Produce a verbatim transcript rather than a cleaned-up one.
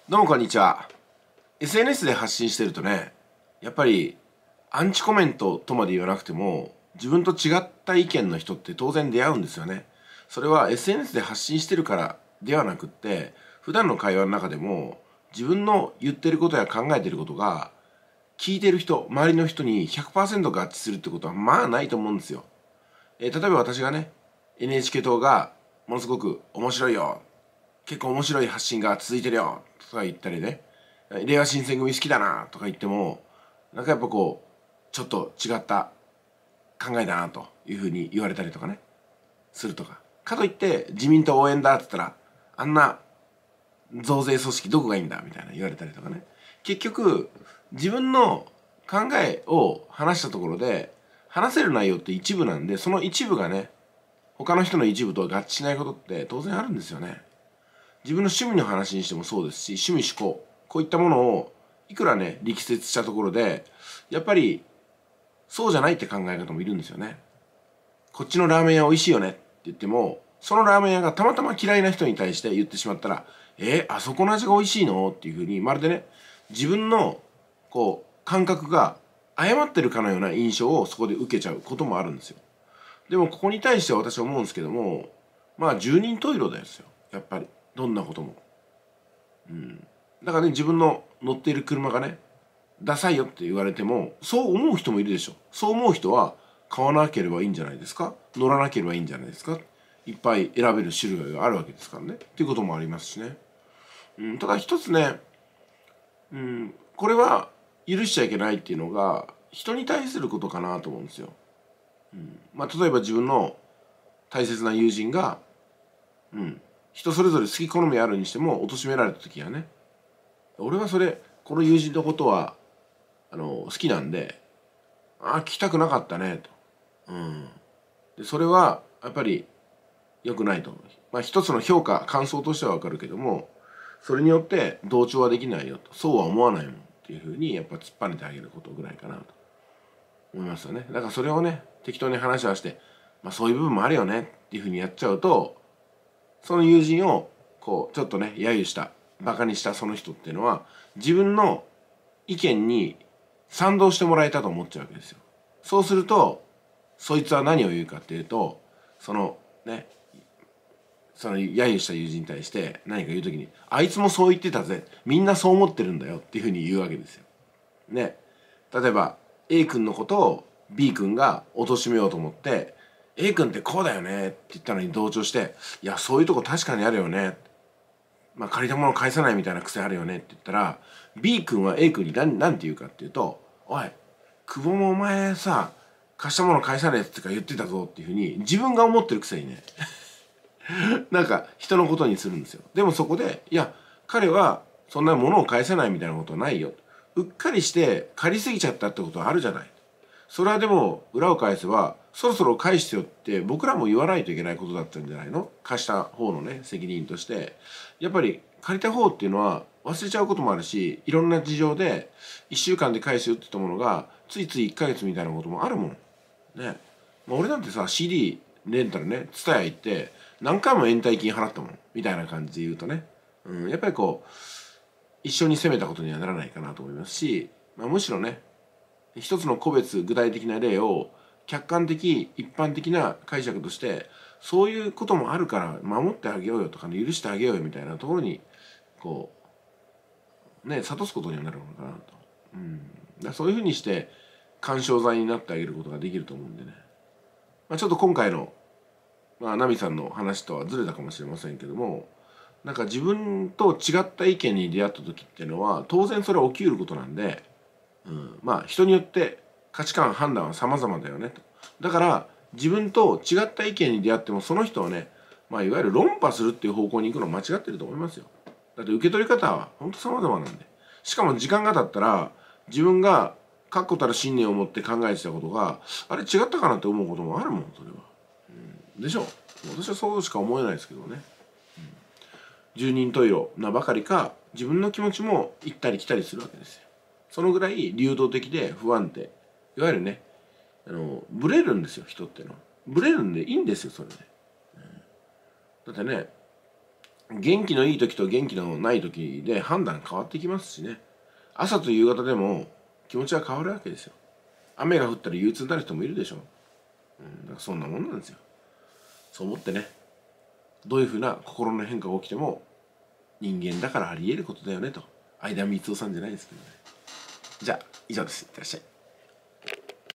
どうもこんにちは。 エスエヌエス で発信してるとね、やっぱりアンチコメントとまで言わなくても自分と違った意見の人って当然出会うんですよね。それは エスエヌエス で発信してるからではなくって、普段の会話の中でも自分の言ってることや考えてることが聞いてる人、周りの人に ひゃくパーセント 合致するってことはまあないと思うんですよ。えー例えば私がね、 エヌエイチケー 党がものすごく面白いよ、結構面白い発信が続いてるよとか言ったりね、令和新選組好きだなとか言っても、なんかやっぱこうちょっと違った考えだなというふうに言われたりとかね、するとか。かといって自民党応援だって言ったら、あんな増税組織どこがいいんだみたいな言われたりとかね。結局自分の考えを話したところで、話せる内容って一部なんで、その一部がね他の人の一部と合致しないことって当然あるんですよね。自分の趣味の話にしてもそうですし、趣味嗜好こういったものをいくらね力説したところで、やっぱりそうじゃないって考え方もいるんですよね。こっちのラーメン屋美味しいよねって言っても、そのラーメン屋がたまたま嫌いな人に対して言ってしまったら、えー、あそこの味が美味しいのっていうふうに、まるでね自分のこう感覚が誤ってるかのような印象をそこで受けちゃうこともあるんですよ。でもここに対しては私は思うんですけども、まあ十人十色ですよ、やっぱりどんなことも。だからね、自分の乗っている車がねダサいよって言われても、そう思う人もいるでしょ。そう思う人は買わなければいいんじゃないですか、乗らなければいいんじゃないですか。いっぱい選べる種類があるわけですからね、っていうこともありますしね。うん、ただ一つね、うん、これは許しちゃいけないっていうのが人に対することかなと思うんですよ。まあ、例えば自分の大切な友人が、うん、人それぞれ好き好みあるにしても貶められた時はね、俺はそれこの友人のことはあの好きなんで、ああ聞きたくなかったねと、うん、でそれはやっぱり良くないと思う。まあ一つの評価感想としては分かるけども、それによって同調はできないよと、そうは思わないもんっていうふうにやっぱ突っぱねてあげることぐらいかなと思いますよね。だからそれをね適当に話はして、まあ、そういう部分もあるよねっていうふうにやっちゃうと、その友人をこうちょっとね揶揄したバカにしたその人っていうのは、自分の意見に賛同してもらえたと思っちゃうわけですよ。そうするとそいつは何を言うかっていうと、そのねその揶揄した友人に対して何か言うときに、あいつもそう言ってたぜ、みんなそう思ってるんだよっていうふうに言うわけですよ。ね、例えば A 君のことを B 君が貶めようと思って、 A 君ってこうだよねって言ったのに同調して、いやそういうとこ確かにあるよね、まあ、借りたもの返さないみたいな癖あるよねって言ったら、 B 君は A 君に何何て言うかっていうと、おい久保もお前さ貸したもの返さないってか言ってたぞっていうふうに自分が思ってるくせにねなんか人のことにするんですよ。でもそこで、いや彼はそんなものを返せないみたいなことはないよ、うっかりして借りすぎちゃったってことはあるじゃない、それはでも裏を返せばそろそろ返してよって僕らも言わないといけないことだったんじゃないの、貸した方のね責任として。やっぱり借りた方っていうのは忘れちゃうこともあるし、いろんな事情でいっしゅうかんで返すよって言ったものがついついいっかげつみたいなこともあるもんね。まあ、俺なんてさ シーディー レンタルね ツタヤ 行って何回も延滞金払ったもんみたいな感じで言うとね、うん、やっぱりこう一緒に責めたことにはならないかなと思いますし、まあ、むしろね一つの個別具体的な例を客観的一般的な解釈として、そういうこともあるから守ってあげようよとか、ね、許してあげようよみたいなところにこうね諭すことにはなるのかなと、うん、だからそういうふうにして緩衝材になってあげることができると思うんでね、まあ、ちょっと今回の、まあ、ナミさんの話とはずれたかもしれませんけども、なんか自分と違った意見に出会った時っていうのは当然それは起きうることなんで、うん、まあ人によって価値観判断は様々だよねと。だから自分と違った意見に出会ってもその人はね、まあ、いわゆる論破するっていう方向に行くの間違ってると思いますよ。だって受け取り方は本当様々なんで、しかも時間が経ったら自分が確固たる信念を持って考えてたことがあれ違ったかなって思うこともあるもん、それは、うん、でしょう。私はそうしか思えないですけどね。十人十色なばかりか自分の気持ちも行ったり来たりするわけですよ。そのぐらい流動的で不安定、いわゆるねあのブレるんですよ、人ってのは。ブレるんでいいんですよそれで、だってね元気のいい時と元気のない時で判断変わってきますしね。朝と夕方でも気持ちは変わるわけですよ。雨が降ったら憂鬱になる人もいるでしょ。うん、だからそんなもんなんですよ。そう思ってね、どういうふうな心の変化が起きても人間だからあり得ることだよねと、相田光夫さんじゃないですけどね。じゃあ以上です。いってらっしゃい。